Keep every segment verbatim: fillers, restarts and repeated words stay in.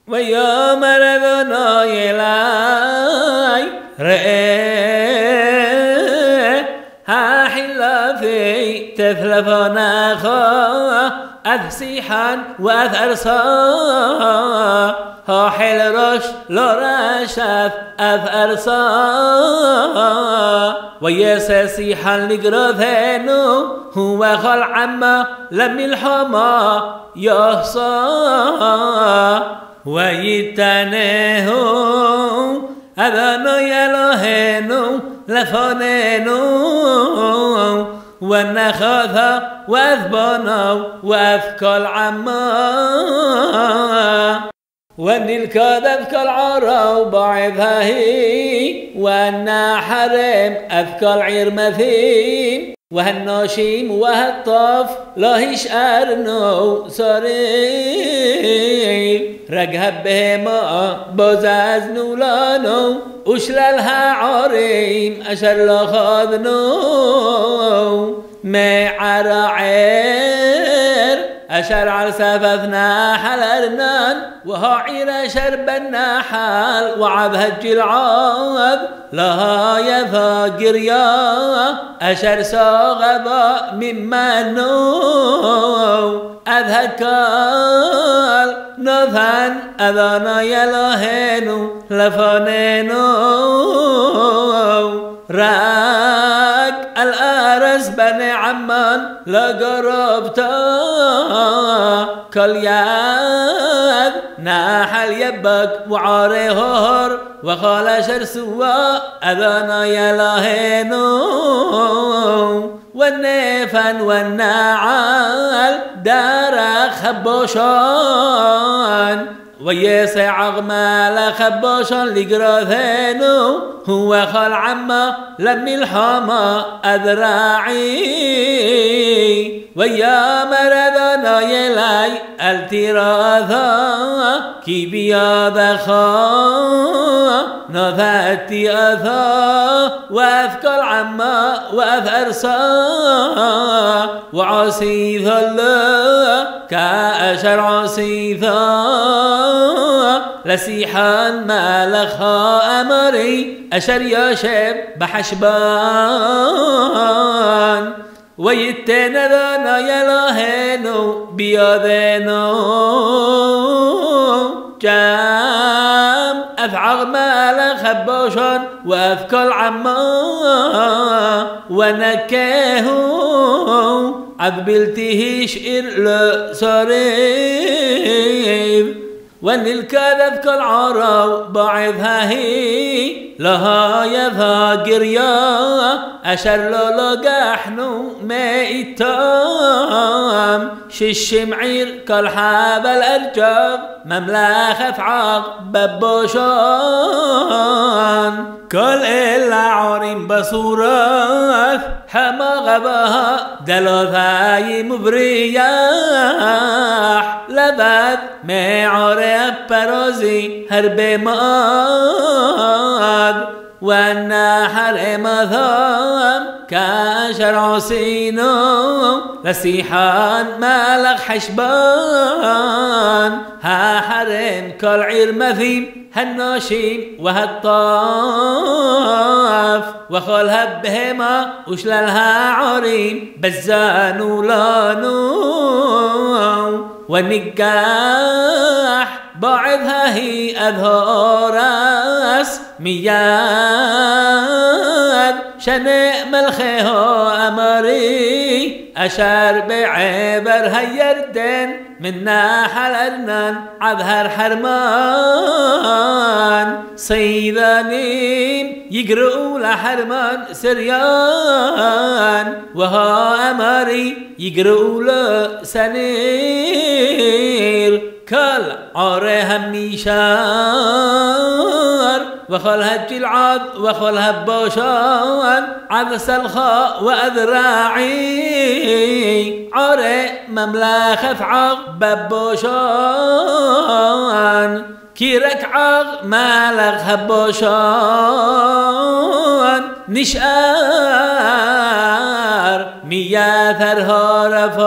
ויאמר אדוני אלי ראה החילפי תפלפונך אף שיחן ואף ארסה החיל ראש לא רשף אף ארסה ויעשה שיחן לגרותנו הוא וכל עמה למלחמה יחסה ויתנהו אדוני אלוהינו לפנינו ונכתו ואף בנו ואף כל עמו ונלכד אף כל ערו בעב ההיא ונחרם אף כל עיר מפים והנשים והטף לא השארנו שריב רק הבהמה בוזזנו לנו ושלל הערים אשר לא חדנו מערער אשר על ספף נחל ארנן והעיר אשר בנחל وعبها الجلعاب لها يفا قريا أشر صاغبا ممنو أذهكال نفن أذانا يلهنو لفنينو راك الأرس بني عمان لقربتا كل يد ناحل يبك وعاري هور وخال شرسوا أذانا يلاهنو والنفن والنعال دار خبوشان ويسع غمال خبوشان لقراثينو هو خال عما لم الحما أذراعي ويامر أذانا يلاي التراثا كي بياض خا نفاتي أثا وأفكر عما وأفرسا وعصيث الله كأشر عصيثا لسيحان ما لخا أمري أشر يشب بحشبان ويتن ذانا يلاهنو بياذنو جام أفعغ مال خبوشان وأفكل عما ونكاهو عقبلته شئر لصريب ونلكذب كالعرو بعضها هي لها يذا قريا أشر لقحنو ميتام ششمعير كالحاب الأرجاب مملاخ فعاق ببوشان كل إلا عارين بصورات حما غباها دلوثاي مبرياح لباد معاري برازي هرب ماد والنحر مثام كاشر عصينو لسيحان مالغ حشبان ها حرم كالعير مثيم هالناشيم وهالطاف وخالها بهما وشلالها عريم بزانو لانو والنقاح بعضها هي أظهار مياد شنئ ملخيها أمري أشار بعبر هيردن من ناحل أرنان عذهر حرمان صيدانيم يقرؤوا لحرمان سريان وها أمري يقرؤوا لسنير كل عاره ميشار وخلها الجلعاد وخلها بوشان عبس الخاء وأذراعي عاره مملاخ فعاق ببوشان كيرك عاق مالغ هبوشان نشأر مياثرها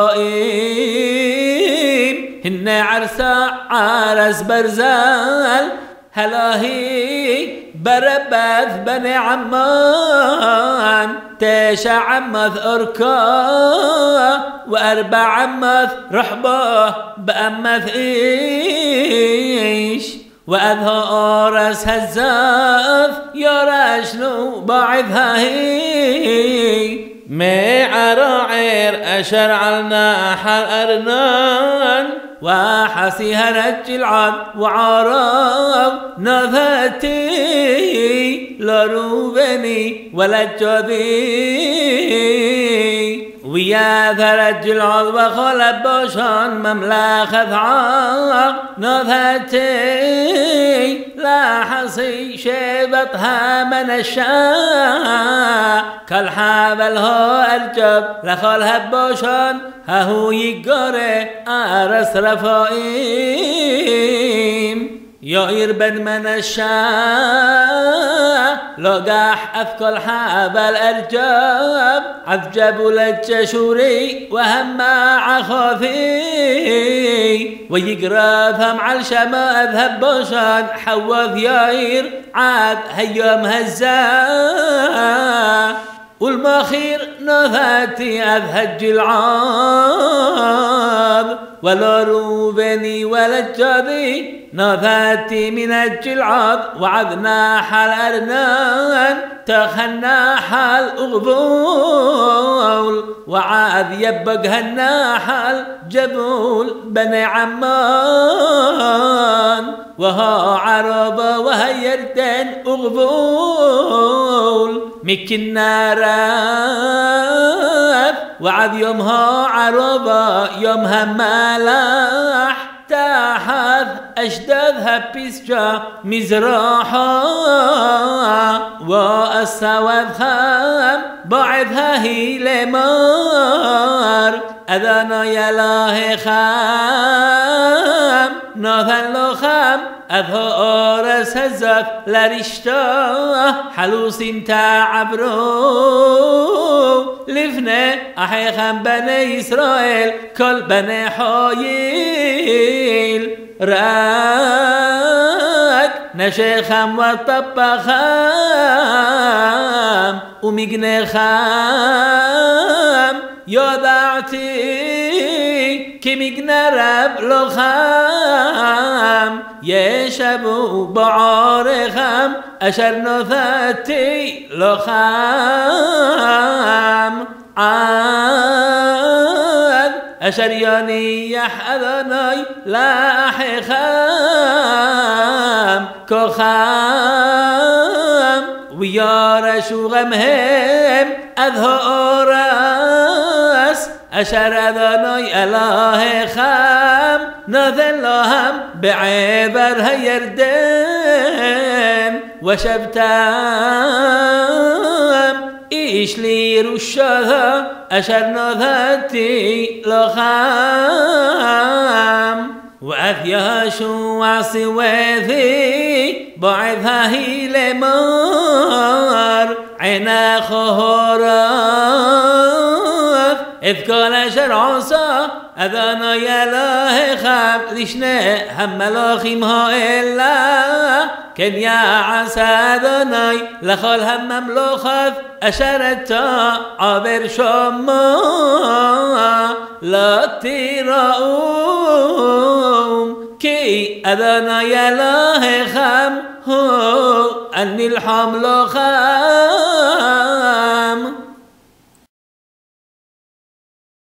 رفائم هن عرسا عرس برزال هلاهي بربث بني عمان تيش عمث أركا وأربع عمث رحبة بأمث إيش وأذها أرس هزاف يا رشنو بعثها هي مي عراعير أشرعلنا حل أرنان وحسيها رجل عاد وعرب نذاتي لروبني ولا جذي ويا ثرج العض وخلب بشان مملكة عاق نذاتي لا حصي شبطها من الشاء كالحابل هو الجب لخلها بشان ههو يقري أرس رفائم يائر بن من الشاء لقاح أثقل حاب الأرجاب عذجب للجشوري وهم عخاثي ويقرا ثمع الشما أذهب بشان حوث يائر عاد هيوم هزا والمخير نذاتي أذهج العاب ولا روبني ولا الجذي نذاتي من الجلعاب وعذنا حال أرنان تخنا حال أغبول وعاذ يبقهنا حال جبول بني عمان وها عربة وهي يردن أغبول مكنا راف وعذ يومها عربة يومها ملاح تحت أشدادها بيسجا مزراحا وأسود خام بعدها هي لمار أذانا يلاه خام ناثن لو خام أذها أرس هزاف لرشتا حلوس تعبرو لفنه أحي خام بني إسرائيل كل بني حايل راك نشيخم وطبخام ومجني خام يضعتي كمجنى رب لخام يشبو بعار خام أشر نثاتي لخام عاد أشرياني يحذني لا حخام كخام ويارشو غمهم أظهر راس أشر أذني ألاه خام نذن لهم بعبر هيردن وشبتام إيش لي رشها أشر نذاتي لخام وأثيها شو عصوثي بعثها هي لمار عنا خهراث إذ كان شرعصا أذانا يلاه خام لشنا هم ملاخيمها إلا كن يا عسى أذاناي لخال هم مملوخث أشرتا عبر شما لا تراؤم كي أذانا يلاه خام هو أني الحمل خام